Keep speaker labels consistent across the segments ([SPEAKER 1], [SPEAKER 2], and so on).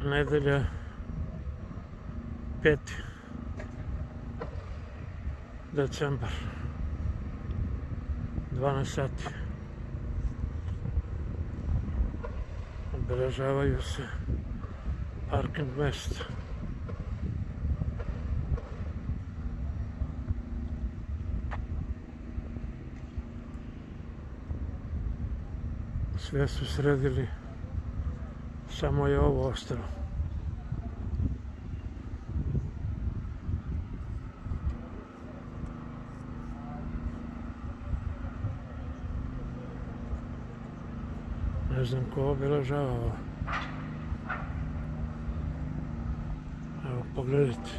[SPEAKER 1] Nedelja 5. decembar 12 sati. Obeležavaju se parking mesta. Sve su sredili, samo je ovo ostalo. Ne znam ko obeležava ovo. Evo, pogledajte.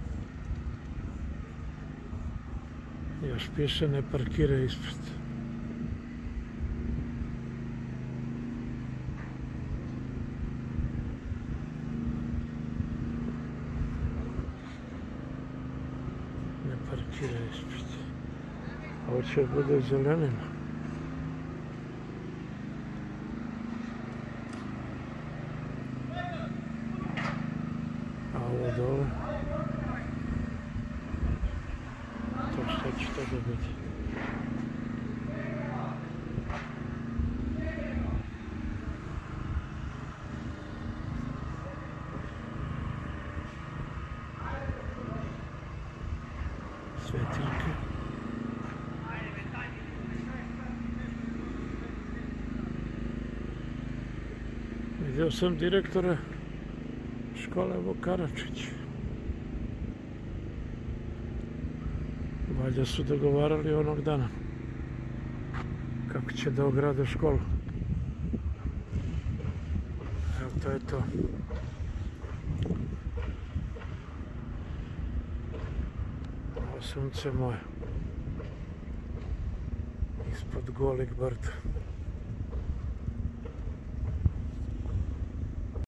[SPEAKER 1] Još piše ne parkiraj ispred. Ne parkiraj ispred. Ovo će bude zelenina. A ovo dole, to šta će to da biti? Svetiljke. Vidio sam direktora škole Vukaračić. Valjda su dogovarali onog dana kako će da ograde školu. Evo, to je to. Ovo sunce moje ispod golih brda.